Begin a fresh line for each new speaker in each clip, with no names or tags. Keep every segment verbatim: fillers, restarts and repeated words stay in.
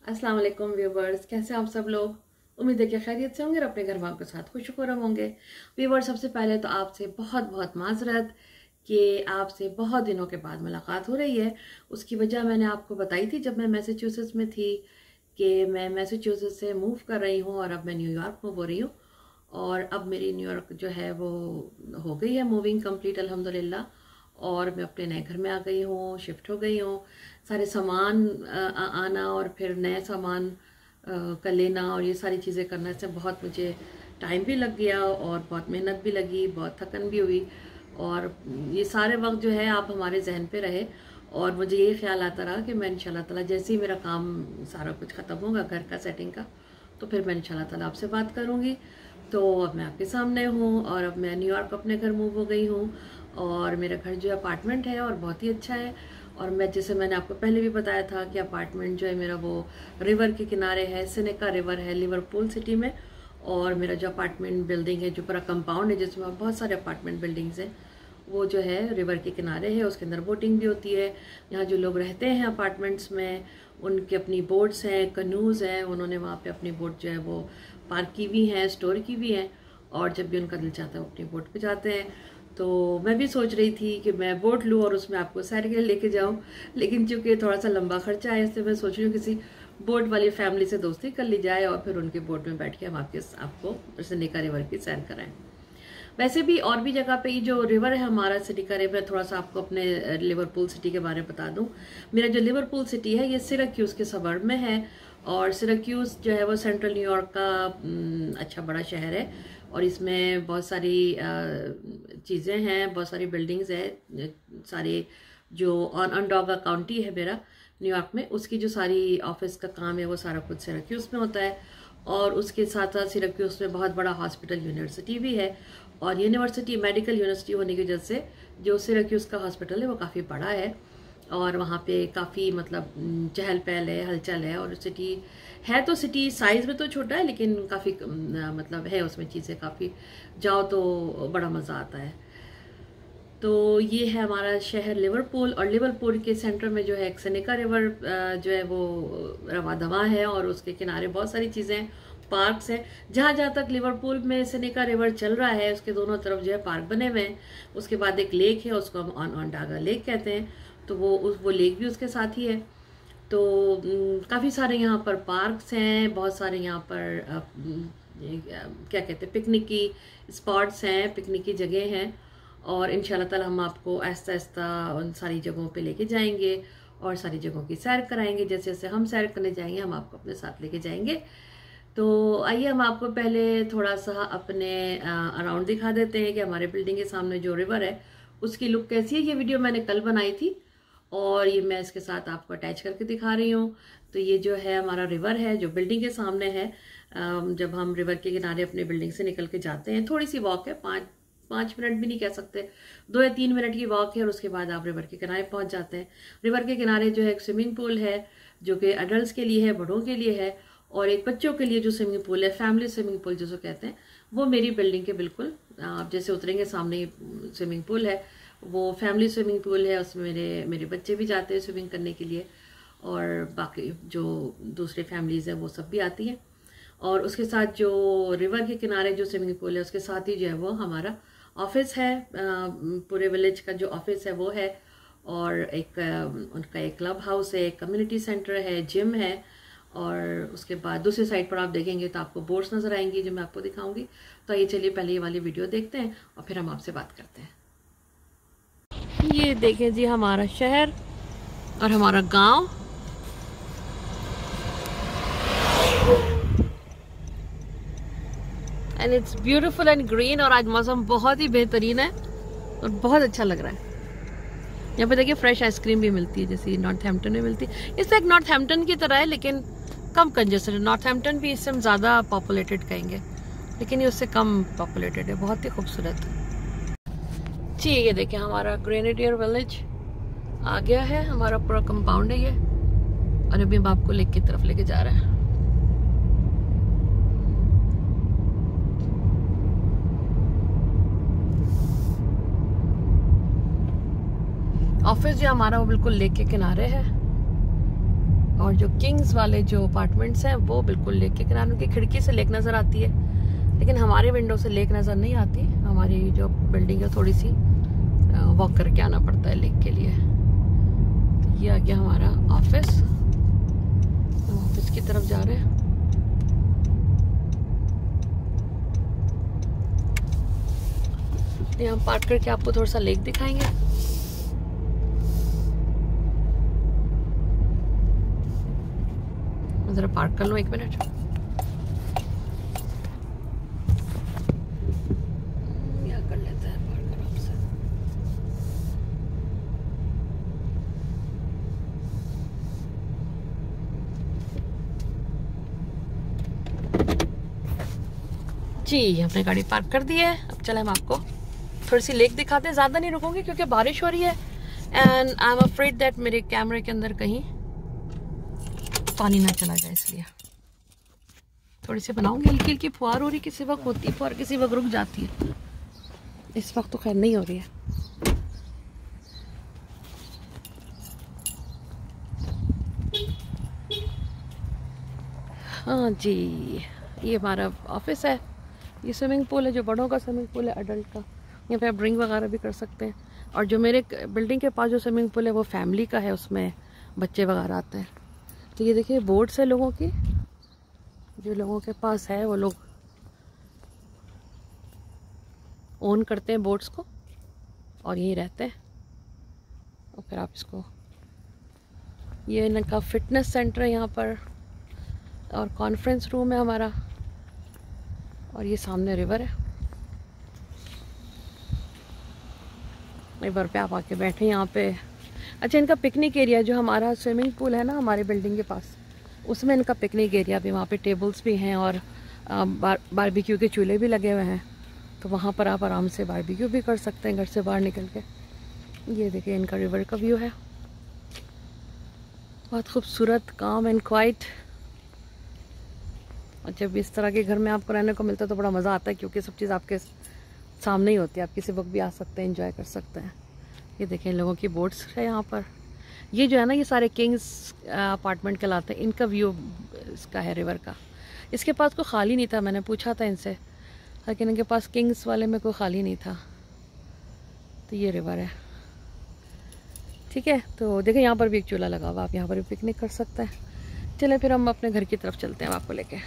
अस्सलाम वालेकुम व्यूवर्स, कैसे आप सब लोग। उम्मीद है कि खैरियत से होंगे और अपने घर वालों के साथ खुश खुरम होंगे। व्यूवर्स, सबसे पहले तो आपसे बहुत बहुत माजरत कि आपसे बहुत दिनों के बाद मुलाकात हो रही है। उसकी वजह मैंने आपको बताई थी जब मैं मैसाचुसेट्स में थी कि मैं मैसाचुसेट्स से मूव कर रही हूँ और अब मैं न्यूयॉर्क मूव हो रही हूँ। और अब मेरी न्यूयॉर्क जो है वो हो गई है मूविंग कंप्लीट अल्हम्दुलिल्लाह। और मैं अपने नए घर में आ गई हूँ, शिफ्ट हो गई हूँ। सारे सामान आना और फिर नए सामान का लेना और ये सारी चीज़ें करने से बहुत मुझे टाइम भी लग गया और बहुत मेहनत भी लगी, बहुत थकन भी हुई। और ये सारे वक्त जो है आप हमारे जहन पे रहे और मुझे ये ख्याल आता रहा कि मैं इंशाल्लाह ताला जैसे ही मेरा काम सारा कुछ ख़त्म होगा घर का सेटिंग का, तो फिर मैं इंशाल्लाह ताला आपसे बात करूँगी। तो अब मैं आपके सामने हूँ और अब मैं न्यूयॉर्क अपने घर मूव हो गई हूँ और मेरा घर जो अपार्टमेंट है और बहुत ही अच्छा है। और मैं जैसे मैंने आपको पहले भी बताया था कि अपार्टमेंट जो है मेरा वो रिवर के किनारे है, सेनेका रिवर है लिवरपूल सिटी में। और मेरा जो अपार्टमेंट बिल्डिंग है, जो पूरा कंपाउंड है जिसमें बहुत सारे अपार्टमेंट बिल्डिंग्स हैं, वो जो है रिवर के किनारे है। उसके अंदर बोटिंग भी होती है। यहाँ जो लोग रहते हैं अपार्टमेंट्स में उनकी अपनी बोट्स हैं, कनूज़ हैं, उन्होंने वहाँ पे अपनी बोट जो है वो पार्क की भी हैं, स्टोर की भी हैं। और जब भी उनका दिल चाहता है वो अपनी बोट पे जाते हैं। तो मैं भी सोच रही थी कि मैं बोट लूँ और उसमें आपको सैर के लिए लेके जाऊँ, लेकिन चूंकि थोड़ा सा लंबा खर्चा है इसलिए मैं सोच रही हूँ किसी बोट वाली फैमिली से दोस्ती कर ली जाए और फिर उनके बोट में बैठ के हम आपके आपको सेनेका रिवर की सैर कराएं। वैसे भी और भी जगह पे ये जो रिवर है हमारा सिटी का रिवर, थोड़ा सा आपको अपने लिवरपूल सिटी के बारे में बता दूं। मेरा जो लिवरपूल सिटी है ये सिराक्यूज के सबर्ब में है और सिराक्यूज जो है वो सेंट्रल न्यूयॉर्क का अच्छा बड़ा शहर है और इसमें बहुत सारी चीज़ें हैं, बहुत सारी बिल्डिंग्स है। सारे जो ऑन अंडोगा काउंटी है मेरा न्यूयॉर्क में, उसकी जो सारी ऑफिस का काम है वो सारा कुछ सिराक्यूज में होता है। और उसके साथ साथ सिराक्यूज में बहुत बड़ा हॉस्पिटल यूनिवर्सिटी भी है और यूनिवर्सिटी मेडिकल यूनिवर्सिटी होने की वजह से जो सिराक्यूज का हॉस्पिटल है वो काफ़ी बड़ा है और वहाँ पे काफ़ी मतलब चहल पहल है, हलचल है। और सिटी है तो सिटी साइज़ में तो छोटा है लेकिन काफ़ी मतलब है उसमें चीज़ें, काफ़ी जाओ तो बड़ा मज़ा आता है। तो ये है हमारा शहर लिवरपूल और लिवरपूल के सेंटर में जो है एक सेनेका रिवर जो है वो रवा दवा है और उसके किनारे बहुत सारी चीज़ें, पार्क्स हैं। जहाँ जहाँ तक लिवरपूल में सेनेका रिवर चल रहा है उसके दोनों तरफ जो है पार्क बने हुए हैं। उसके बाद एक लेक है, उसको हम ऑन ऑनडागा लेक कहते हैं, तो वो उस वो लेक भी उसके साथ ही है। तो काफ़ी सारे यहाँ पर पार्क्स हैं, बहुत सारे यहाँ पर आ, क्या कहते हैं पिकनिक की स्पॉट्स हैं, पिकनिक की जगह हैं। और इंशाल्लाह ताला हम आपको आहिस्ता आहिस्ता उन सारी जगहों पे लेके जाएंगे और सारी जगहों की सैर कराएंगे। जैसे जैसे हम सैर करने जाएंगे हम आपको अपने साथ लेके जाएंगे। तो आइए हम आपको पहले थोड़ा सा अपने अराउंड दिखा देते हैं कि हमारे बिल्डिंग के सामने जो रिवर है उसकी लुक कैसी है। ये वीडियो मैंने कल बनाई थी और ये मैं इसके साथ आपको अटैच करके दिखा रही हूँ। तो ये जो है हमारा रिवर है जो बिल्डिंग के सामने है। जब हम रिवर के किनारे अपने बिल्डिंग से निकल के जाते हैं, थोड़ी सी वॉक है, पाँच पाँच मिनट भी नहीं कह सकते, दो या तीन मिनट की वॉक है और उसके बाद आप रिवर के किनारे पहुंच जाते हैं। रिवर के किनारे जो है एक स्विमिंग पूल है जो कि अडल्ट के लिए है, बड़ों के लिए है, और एक बच्चों के लिए जो स्विमिंग पूल है, फैमिली स्विमिंग पूल जिसको कहते हैं, वो मेरी बिल्डिंग के बिल्कुल आप जैसे उतरेंगे सामने ही स्विमिंग पूल है, वो फैमिली स्विमिंग पूल है। उसमें मेरे मेरे बच्चे भी जाते हैं स्विमिंग करने के लिए और बाकी जो दूसरे फैमिलीज़ हैं वो सब भी आती हैं। और उसके साथ जो रिवर के किनारे जो स्विमिंग पूल है उसके साथ ही जो है वो हमारा ऑफिस है, पूरे विलेज का जो ऑफिस है वो है। और एक उनका एक क्लब हाउस है, एक कम्युनिटी सेंटर है, जिम है। और उसके बाद दूसरी साइड पर आप देखेंगे तो आपको बोट्स नजर आएंगी जो मैं आपको दिखाऊंगी। तो ये चलिए पहले ये वाली वीडियो देखते हैं और फिर हम आपसे बात करते हैं। ये देखें जी हमारा शहर और हमारा गांव। And it's beautiful and green और आज मौसम बहुत ही बेहतरीन है और बहुत अच्छा लग रहा है। यहाँ पे देखिए फ्रेश आइसक्रीम भी मिलती है जैसे नॉर्थहैम्पटन में मिलती है। इससे एक नॉर्थहैम्पटन की तरह है लेकिन कम कंजेस्टेड। नॉर्थहैम्पटन भी इससे हम ज़्यादा पॉपुलेटेड कहेंगे लेकिन ये उससे कम पॉपुलेटेड है, बहुत ही खूबसूरत। जी ये देखिए हमारा ग्रेनेडियर विलेज आ गया है, हमारा पूरा कंपाउंड है ये और अभी हम आपको लेक की तरफ लेके जा रहे हैं। ऑफिस जो हमारा वो बिल्कुल लेक के किनारे है और जो किंग्स वाले जो अपार्टमेंट्स हैं वो बिल्कुल लेक के किनारे, उनकी खिड़की से लेक नज़र आती है, लेकिन हमारे विंडो से लेक नज़र नहीं आती। हमारी जो बिल्डिंग है थोड़ी सी वॉक करके आना पड़ता है लेक के लिए। तो ये आ गया हमारा ऑफिस। हम ऑफिस की तरफ जा रहे हैं। यहाँ पार्क करके आपको थोड़ा सा लेक दिखाएंगे। जरा पार्क कर लो एक मिनट। क्या कर लेते हैं पार्क आराम से। जी हमने गाड़ी पार्क कर दी है। अब चले हम आपको थोड़ी सी लेक दिखाते हैं। ज़्यादा नहीं रुकूंगी क्योंकि बारिश हो रही है and I am afraid that मेरे कैमरे के अंदर कहीं पानी ना चला जाए, इसलिए थोड़ी सी बनाऊंगी। हल्की हल्की फुहार हो रही, किसी वक्त होती है फुहार, किसी वक्त रुक जाती है। इस वक्त तो खैर नहीं हो रही है। हाँ जी, ये हमारा ऑफिस है। ये स्विमिंग पूल है, जो बड़ों का स्विमिंग पूल है, अडल्ट का। यहाँ पे आप ड्रिंक वगैरह भी कर सकते हैं। और जो मेरे बिल्डिंग के पास जो स्विमिंग पूल है वो फैमिली का है, उसमें बच्चे वगैरह आते हैं। तो ये देखिए बोट्स है लोगों की, जो लोगों के पास है वो लोग ओन करते हैं बोट्स को और यहीं रहते हैं। और फिर आप इसको, ये इनका फिटनेस सेंटर है यहाँ पर और कॉन्फ्रेंस रूम है हमारा। और ये सामने रिवर है, रिवर पे आप आके बैठे यहाँ पे। अच्छा, इनका पिकनिक एरिया, जो हमारा स्विमिंग पूल है ना हमारे बिल्डिंग के पास, उसमें इनका पिकनिक एरिया भी, वहाँ पे टेबल्स भी हैं और बार बारबेक्यू के चूल्हे भी लगे हुए हैं। तो वहाँ पर आप आराम से बारबेक्यू भी कर सकते हैं घर से बाहर निकल के। ये देखिए इनका रिवर का व्यू है, बहुत खूबसूरत, काम एंड क्वाइट। और जब इस तरह के घर में आपको रहने को मिलता है तो बड़ा मज़ा आता है, क्योंकि सब चीज़ आपके सामने ही होती है। आप किसी वक्त भी आ सकते हैं, एंजॉय कर सकते हैं। ये देखें इन लोगों की बोट्स है यहाँ पर। ये जो है ना, ये सारे किंग्स अपार्टमेंट कहलाते हैं। इनका व्यू इसका है रिवर का। इसके पास कोई खाली नहीं था, मैंने पूछा था इनसे, लेकिन इनके पास किंग्स वाले में कोई खाली नहीं था। तो ये रिवर है, ठीक है। तो देखें यहाँ पर भी एक चूल्हा लगा हुआ, आप यहाँ पर भी पिकनिक कर सकते हैं। चले फिर हम अपने घर की तरफ चलते हैं आपको लेके।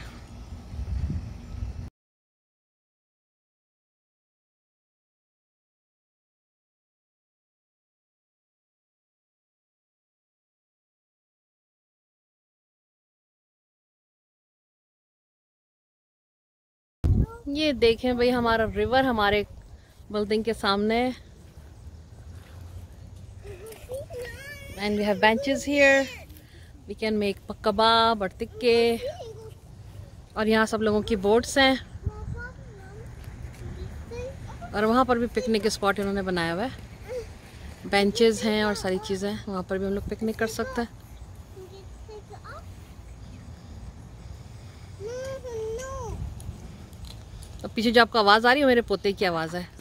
ये देखें भाई हमारा रिवर हमारे बिल्डिंग के सामने, and we have benches here, we can make kebab और टिक्के। और यहाँ सब लोगों की बोट्स हैं और वहाँ पर भी पिकनिक स्पॉट इन्होंने बनाया हुआ है, बेंचेस हैं और सारी चीज़ें, वहाँ पर भी हम लोग पिकनिक कर सकते हैं। तो पीछे जो आपको आवाज़ आ रही है मेरे पोते की आवाज़ है।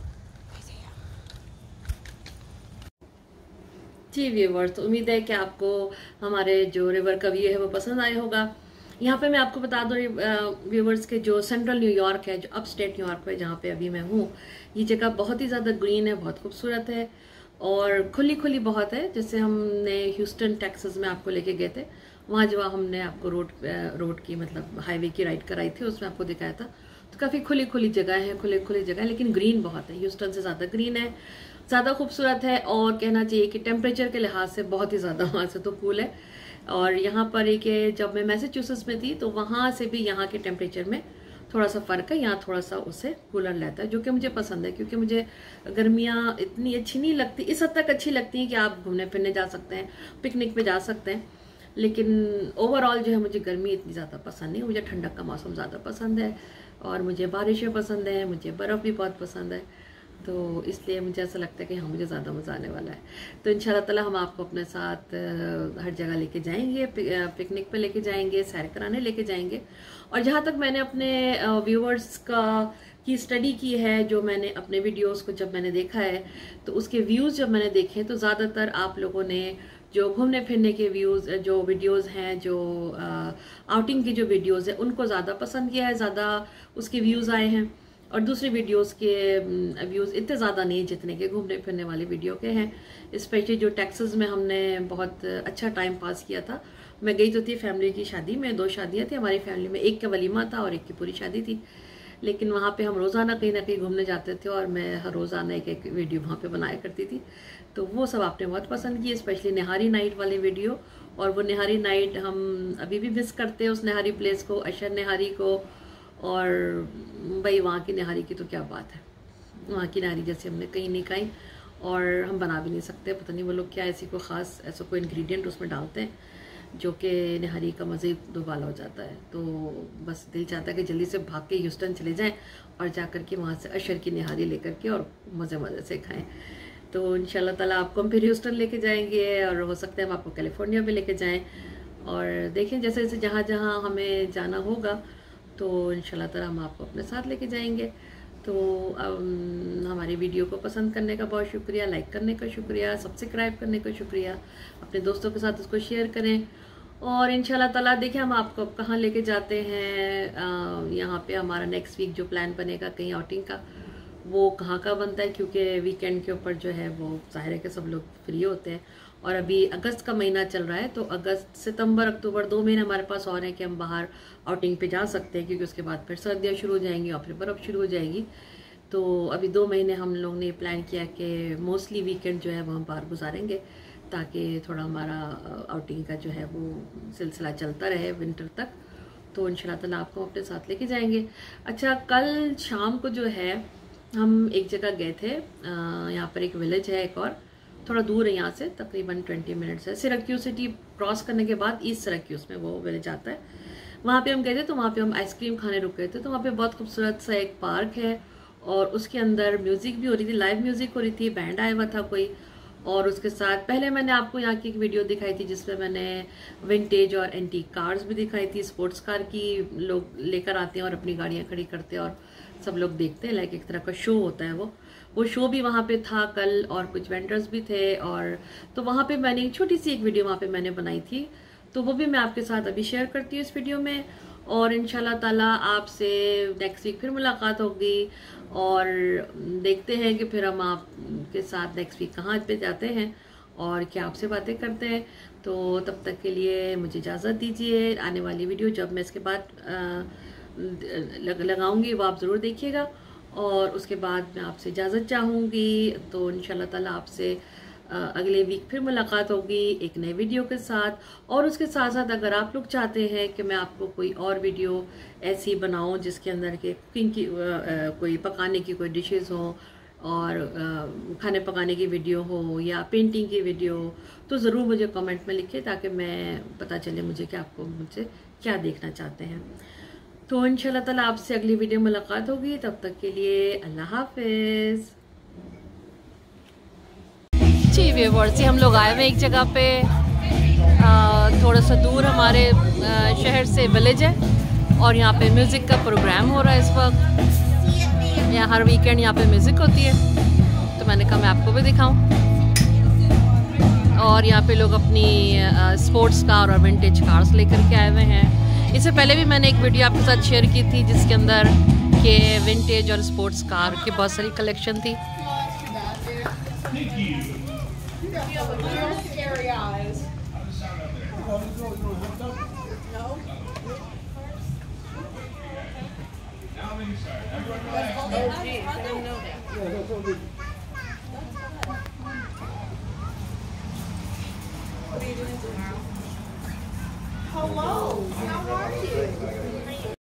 जी व्यूवर्स, तो उम्मीद है कि आपको हमारे जो रिवर का व्यू है वो पसंद आया होगा। यहाँ पे मैं आपको बता दूँ व्यूवर्स के जो सेंट्रल न्यूयॉर्क है, जो अपस्टेट न्यूयॉर्क है जहाँ पे अभी मैं हूँ, ये जगह बहुत ही ज़्यादा ग्रीन है, बहुत खूबसूरत है और खुली खुली बहुत है। जैसे हमने ह्यूस्टन टेक्सास में आपको लेके गए थे, वहाँ जो हमने आपको रोड रोड की मतलब हाईवे की राइड कराई थी, उसमें आपको दिखाया था। तो काफ़ी खुली खुली जगह है, खुली खुली जगह है, लेकिन ग्रीन बहुत है। ह्यूस्टन से ज़्यादा ग्रीन है, ज़्यादा खूबसूरत है और कहना चाहिए कि टेम्परेचर के लिहाज से बहुत ही ज़्यादा वहाँ से तो कूल है। और यहाँ पर एक जब मैं मैसेच्यूसेट्स में थी तो वहाँ से भी यहाँ के टेम्परेचर में थोड़ा सा फ़र्क है। यहाँ थोड़ा सा उससे कूलर रहता है, जो कि मुझे पसंद है, क्योंकि मुझे गर्मियाँ इतनी अच्छी नहीं लगती। इस हद तक अच्छी लगती हैं कि आप घूमने फिरने जा सकते हैं, पिकनिक पे जा सकते हैं, लेकिन ओवरऑल जो है मुझे गर्मी इतनी ज़्यादा पसंद नहीं। मुझे ठंडक का मौसम ज़्यादा पसंद है और मुझे बारिशें पसंद है, मुझे बर्फ़ भी बहुत पसंद है। तो इसलिए मुझे ऐसा लगता है कि हाँ मुझे ज़्यादा मज़ा आने वाला है। तो इंशाल्लाह ताला हम आपको अपने साथ हर जगह लेके जाएंगे, पिकनिक पे लेके जाएंगे, सैर कराने लेके जाएंगे। और जहाँ तक मैंने अपने व्यूअर्स का की स्टडी की है, जो मैंने अपने वीडियोस को जब मैंने देखा है तो उसके व्यूज़ जब मैंने देखे तो ज़्यादातर आप लोगों ने जो घूमने फिरने के व्यूज़ जो वीडियोस हैं, जो आउटिंग की जो वीडियोस हैं उनको ज़्यादा पसंद किया है, ज़्यादा उसके व्यूज़ आए हैं। और दूसरी वीडियोस के व्यूज़ इतने ज़्यादा नहीं जितने के घूमने फिरने वाली वीडियो के हैं। स्पेशली जो टेक्सास में हमने बहुत अच्छा टाइम पास किया था। मैं गई तो थी फैमिली की शादी में, दो शादियाँ थी हमारी फैमिली में, एक का वलीमा था और एक की पूरी शादी थी। लेकिन वहाँ पे हम रोज़ाना कहीं ना कहीं घूमने जाते थे और मैं हर रोज़ाना एक एक वीडियो वहाँ पे बनाया करती थी। तो वो सब आपने बहुत पसंद की, स्पेशली निहारी नाइट वाले वीडियो। और वो निहारी नाइट हम अभी भी मिस करते हैं, उस निहारी प्लेस को, अशर निहारी को। और भाई वहाँ की निहारी की तो क्या बात है, वहाँ की निहारी जैसे हमने कहीं नहीं खाई और हम बना भी नहीं सकते। पता नहीं वो लोग क्या ऐसी कोई ख़ास ऐसा कोई इंग्रेडिएंट उसमें डालते हैं जो कि निहारी का मज़े दोबाला हो जाता है। तो बस दिल चाहता है कि जल्दी से भाग के ह्यूस्टन चले जाएं और जाकर के वहाँ से अशर की निहारी लेकर के और मज़े मज़े से खाएं। तो इंशाल्लाह ताला आपको हम फिर ह्यूस्टन लेके जाएंगे और हो सकता है हम आपको कैलिफोर्निया भी लेके जाएं। और देखें जैसे जैसे जहाँ जहाँ हमें जाना होगा तो इंशाल्लाह ताला हम आपको अपने साथ लेके जाएंगे। तो um, हमारी वीडियो को पसंद करने का बहुत शुक्रिया, लाइक करने का शुक्रिया, सब्सक्राइब करने का शुक्रिया, अपने दोस्तों के साथ उसको शेयर करें। और इंशाल्लाह ताला देखिए हम आपको कहाँ लेके जाते हैं। uh, यहाँ पे हमारा नेक्स्ट वीक जो प्लान बनेगा कहीं आउटिंग का, वो कहाँ का बनता है, क्योंकि वीकेंड के ऊपर जो है वो जाहिर है कि सब लोग फ्री होते हैं। और अभी अगस्त का महीना चल रहा है, तो अगस्त सितंबर अक्टूबर दो महीने हमारे पास और हैं कि हम बाहर आउटिंग पे जा सकते हैं, क्योंकि उसके बाद फिर सर्दियाँ शुरू हो जाएंगी और फिर बर्फ़ शुरू हो जाएगी। तो अभी दो महीने हम लोग ने प्लान किया कि मोस्टली वीकेंड जो है वो हम बाहर गुजारेंगे, ताकि थोड़ा हमारा आउटिंग का जो है वो सिलसिला चलता रहे विंटर तक। तो इंशाल्लाह ताला आपको अपने साथ लेके जाएंगे। अच्छा, कल शाम को जो है हम एक जगह गए थे, यहाँ पर एक विलेज है एक और थोड़ा दूर है यहाँ से, तकरीबन ट्वेंटी मिनट्स है। सिरक्यूज सिटी क्रॉस करने के बाद ईस्ट सिरक्यूज में वो विलेज आता है। वहाँ पे हम गए थे, तो वहाँ पे हम आइसक्रीम खाने रुक गए थे। तो वहाँ पे बहुत खूबसूरत सा एक पार्क है और उसके अंदर म्यूज़िक भी हो रही थी, लाइव म्यूज़िक हो रही थी, बैंड आया हुआ था कोई। और उसके साथ पहले मैंने आपको यहाँ की एक वीडियो दिखाई थी जिसमें मैंने विंटेज और एंटीक कार्स भी दिखाई थी। स्पोर्ट्स कार की लोग लेकर आते हैं और अपनी गाड़ियाँ खड़ी करते हैं और सब लोग देखते हैं, लाइक एक तरह का शो होता है वो वो शो भी वहाँ पे था कल। और कुछ वेंडर्स भी थे। और तो वहाँ पे मैंने एक छोटी सी एक वीडियो वहाँ पे मैंने बनाई थी, तो वो भी मैं आपके साथ अभी शेयर करती हूँ इस वीडियो में। और इंशाल्लाह ताला आपसे नेक्स्ट वीक फिर मुलाकात होगी और देखते हैं कि फिर हम आपके साथ नेक्स्ट वीक कहाँ पे जाते हैं और क्या आपसे बातें करते हैं। तो तब तक के लिए मुझे इजाज़त दीजिए। आने वाली वीडियो जब मैं इसके बाद लग, लगाऊंगी वो आप ज़रूर देखिएगा। और उसके बाद मैं आपसे इजाज़त चाहूँगी। तो इंशाल्लाह ताला आपसे अगले वीक फिर मुलाकात होगी एक नए वीडियो के साथ। और उसके साथ साथ अगर आप लोग चाहते हैं कि मैं आपको कोई और वीडियो ऐसी बनाऊं जिसके अंदर के कुकिंग की आ, कोई पकाने की कोई डिशेस हो और आ, खाने पकाने की वीडियो हो या पेंटिंग की वीडियो हो, तो ज़रूर मुझे कमेंट में लिखिए ताकि मैं पता चले मुझे कि आपको मुझसे क्या देखना चाहते हैं। तो इंशाल्लाह ताला आपसे अगली वीडियो मुलाकात होगी। तब तक के लिए अल्लाह हाफिज़। जी व्यूअर्स, हम लोग आए हुए एक जगह पे, आ, थोड़ा सा दूर हमारे आ, शहर से विलेज है और यहाँ पे म्यूज़िक का प्रोग्राम हो रहा है इस वक्त। यहाँ हर वीकेंड यहाँ पे म्यूज़िक होती है, तो मैंने कहा मैं आपको भी दिखाऊं। और यहाँ पे लोग अपनी आ, स्पोर्ट्स कार और विंटेज कार्स लेकर के आए हुए हैं। इससे पहले भी मैंने एक वीडियो आपके साथ शेयर की थी जिसके अंदर के विंटेज और स्पोर्ट्स कार की बहुत सारी कलेक्शन थी। You have little scary eyes. No? Oh, geez, I didn't know that. What are you doing tomorrow? Hello, how are you?